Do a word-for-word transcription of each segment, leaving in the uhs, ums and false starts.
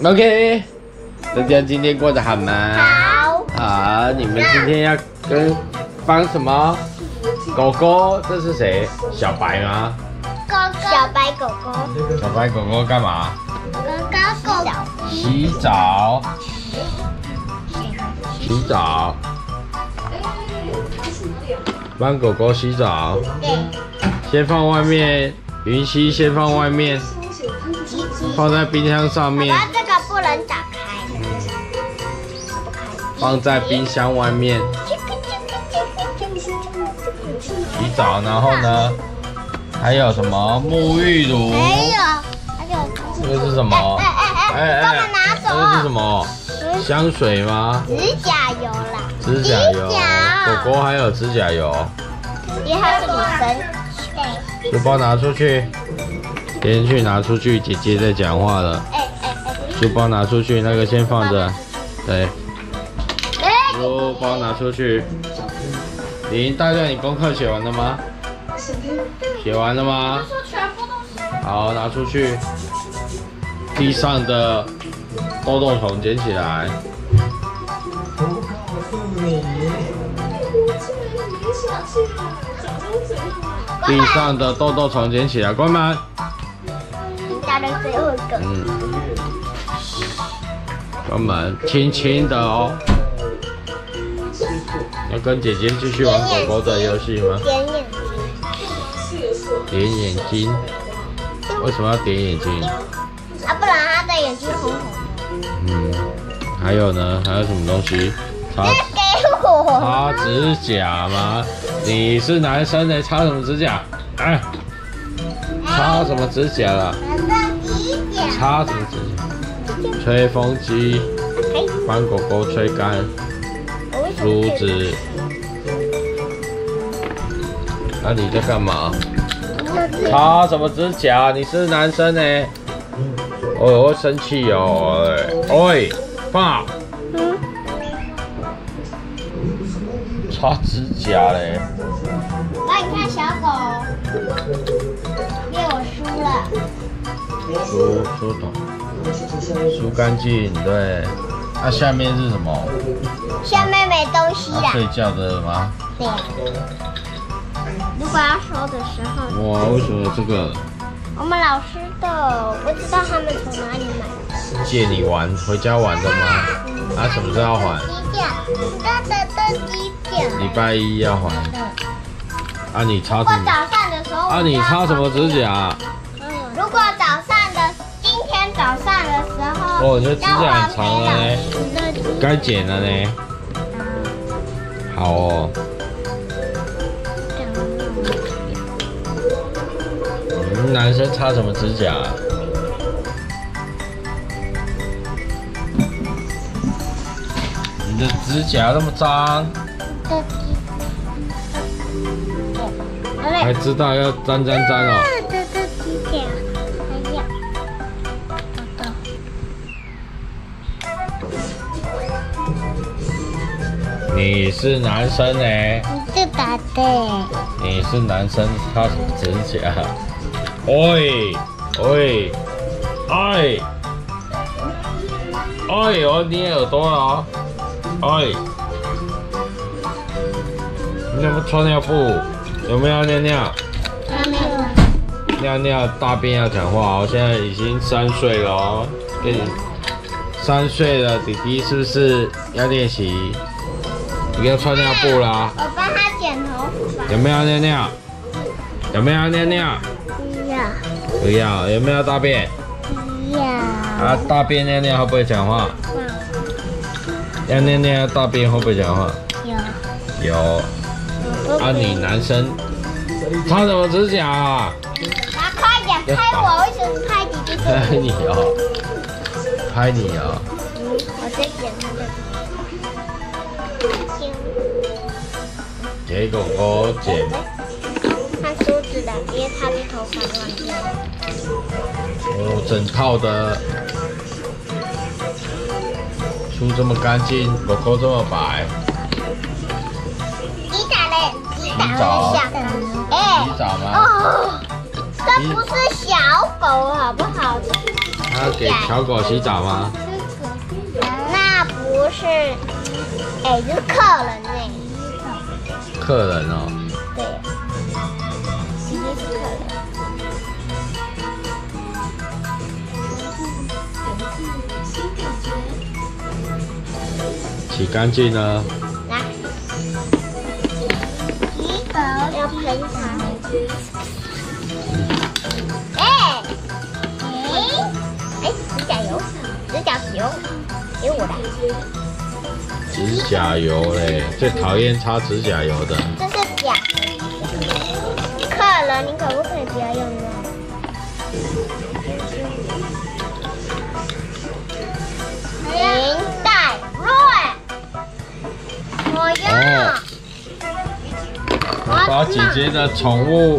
OK， 大家今天过得好吗？ 好。 好，你们今天要跟帮什么？狗狗，这是谁？小白吗？ 狗狗。小白狗狗。 小白狗狗干嘛？ 狗狗洗澡。洗澡。帮狗狗洗澡。 对。 先放外面，云溪先放外面，放在冰箱上面。 爸爸，这个不能打开。 放在冰箱外面。洗澡，然后呢？还有什么沐浴乳？ 还有，还有。 这个是什么？ 哎哎哎！帮我拿走。 这个是什么？香水吗？ 指甲油啦。 指甲油。狗狗还有指甲油。 因为它是女生。 书包拿出去。先去拿出去，姐姐在讲话了。 哎哎哎！ 书包拿出去，那个先放着。对。书包拿出去。林，大家你功课写完了吗？写完了吗？好，拿出去。地上的豆豆虫捡起来。地上的豆豆虫捡起来，关门。 打的最后一个。 嗯。关门，轻轻的哦。要跟姐姐继续玩狗狗的游戏吗？ 点眼睛。 点眼睛？为什么要点眼睛？ 啊，不然他的眼睛红红的。 嗯，还有呢？还有什么东西？擦给我。 擦指甲吗？你是男生的，擦什么指甲？哎，擦什么指甲了？擦什么指甲？吹风机，帮狗狗吹干。梳子。那你在干嘛？擦什么指甲？你是男生呢？哦，我会生气哦！喂，爸，擦指甲嘞。 那你看小狗，因为我输了。 梳梳头，梳干净，对。那、啊、下面是什么？ 下面没东西啦。 啊、睡觉的吗？ 对。如果要收的时候。 哇，为什么这个？ 我们老师的，不知道他们从哪里买的。 借你玩，回家玩的吗？啊，什么时候要还？ 低价，的的的低价。 礼拜一要还。啊，你擦什么？ 如果早上的时候。 啊，你擦什么指甲？ 如果早上的，今天早上的时候。 哦，你的指甲很长了呢，该剪了呢。好哦。嗯，男生擦什么指甲？你的指甲那么脏，还知道要沾沾沾哦。你是男生呢？ 你是打的。 你是男生，擦什么指甲？喂喂，哎哎，我捏耳朵了，哎，你有没有穿尿布？有没有要尿尿？ 没有。 尿尿大便要讲话哦，现在已经三岁了哦，给你三岁了弟弟是不是要练习？你要穿尿布啦。 我帮他剪头发。 有没有要尿尿？有没有要尿尿？ 不要。 不要。有没有要大便？ 不要。 啊，大便尿尿会不会讲话？要尿尿大便会不会讲话？ 有。 有。啊，你男生擦什么指甲啊？ 拿快点拍我，为什么拍你就拍你哦，拍你哦。 嗯，我在剪他的。 给狗狗剪。 看梳子的，因为他的头发乱掉了。 哦，整套的，梳这么干净，狗狗这么白。 洗澡嘞，洗洗澡澡。 哎。 洗澡吗？ 哦，这不是小狗好不好？ 他要给小狗洗澡吗？ 那不是，哎，是客人呢。 客人哦。 对，今天是客人。 洗干净了。 来，洗狗要喷它。哎，哎，哎，指甲油，指甲油，给我来。 指甲油嘞，最讨厌擦指甲油的。 这是假。客人，你可不可以不要用呢？林黛瑞，我要。 哦，把姐姐的宠物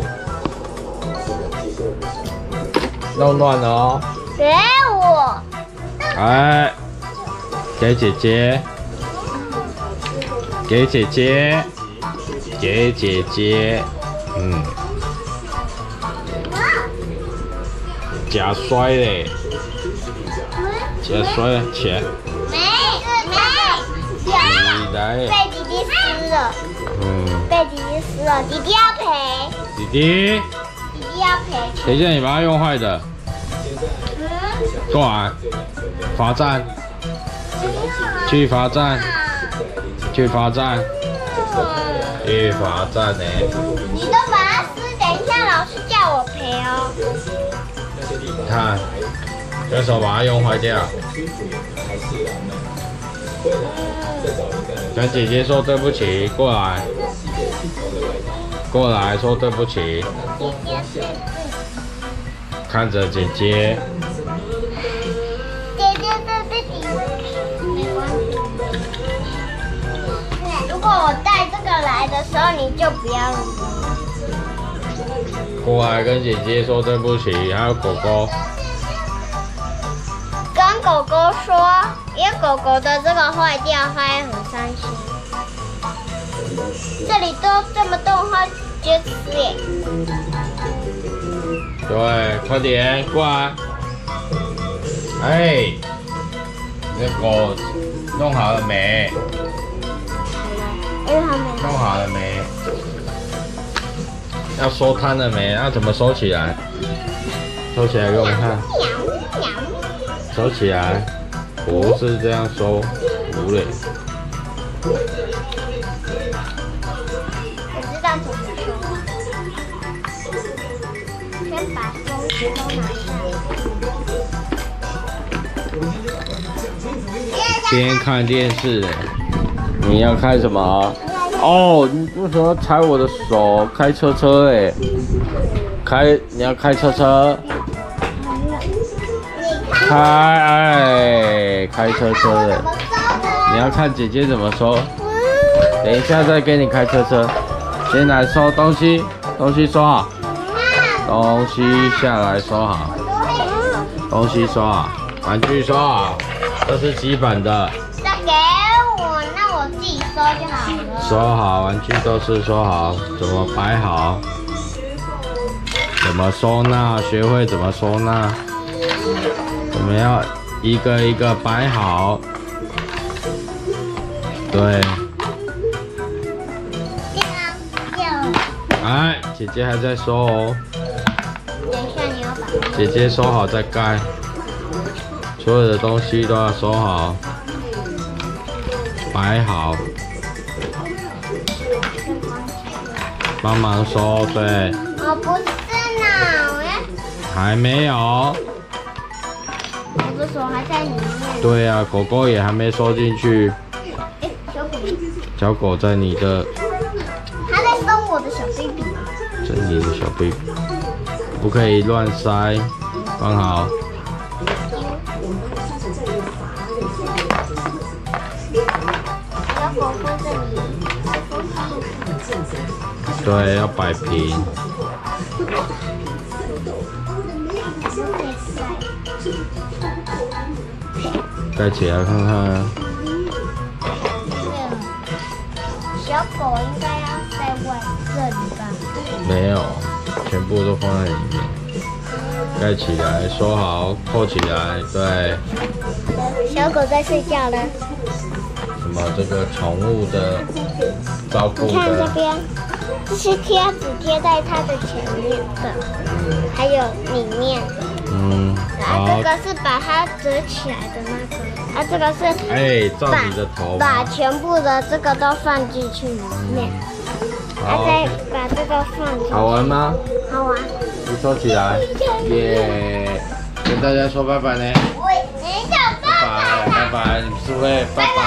弄乱了哦。 给我。 哎，给姐姐，给姐姐，给姐姐，嗯。假摔嘞，假摔起来。 没没， 你来。 被弟弟撕了。 嗯。 被弟弟撕了，弟弟要赔。 弟弟。 弟弟要赔。 等一下，你把它用坏的。过来，罚站。去罚站。去罚站。去罚站呢。 你都把它撕，等一下老师叫我赔哦。 看，用手把它用坏掉。跟姐姐说对不起，过来，过来说对不起。看着姐姐。 姐姐的弟弟没关系。如果我带这个来的时候，你就不要了。 过来跟姐姐说对不起，还有狗狗。 跟狗狗说，因为狗狗的这个坏掉，它也很伤心。这里都这么多，它直接吃耶。 对，快点过来。哎，你的狗弄好了没？ 因为它没。 弄好了没？要收摊了没？要怎么收起来？收起来给我们看。收起来，不是这样收，不嘞。 我知道怎么收。先把东西都拿下来。 边看电视嘞。你要看什么？哦，你为什么要踩我的手？开车车哎，开你要开车车，开哎，开车车的，你要看姐姐怎么收。等一下再给你开车车，先来收东西，东西收好，东西下来收好，东西收好，玩具收好，这是基本的。 再给我，那我自己收就好了。 收好，玩具都是收好，怎么摆好，怎么收纳，学会怎么收纳，我们要一个一个摆好，对。哎，姐姐还在收哦。 等一下你要把。 姐姐收好再盖，所有的东西都要收好，摆好。帮忙收，对。 哦，不是呢，我要。 还没有。 我的手还在里面。 对啊，狗狗也还没收进去。 哎，小狗。 小狗在你的。 它在收我的小 baby。 这是你的小 baby， 不可以乱塞，放好。 小狗放这里。 对，要摆平。盖起来看看。 小狗应该要在外这里吧？ 没有，全部都放在里面。 盖起来，收好，扣起来，对。 小狗在睡觉了。 什么这个宠物的照顾的？ 你看这边，这是贴纸贴在它的前面的， 嗯， 还有里面的。 嗯， 然后这个是把它折起来的那个，啊，这个是哎，照你的头， 把全部的这个都放进去里面，然后再把这个放进去。 好玩吗？ 好玩。 你收起来，耶！跟大家说拜拜呢。 我很想拜拜。 拜拜，你是不是？拜拜。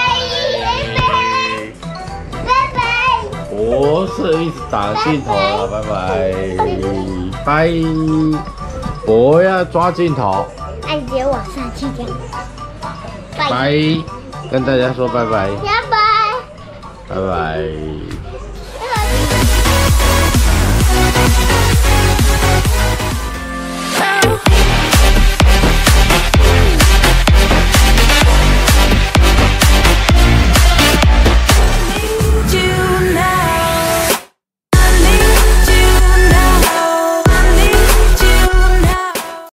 拜拜。 不是一直打镜头了，拜拜。拜。不要抓镜头。 按直接往上去这样。 拜。跟大家说拜拜。 拜拜。 拜拜。